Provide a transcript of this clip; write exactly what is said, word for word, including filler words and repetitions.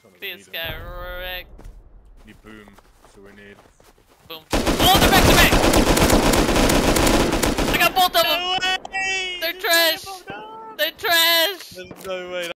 This guy wrecked. Need boom, so we need. Boom. Oh, they're back to back! I got both of them! No way! They're trash! They're trash! There's no way.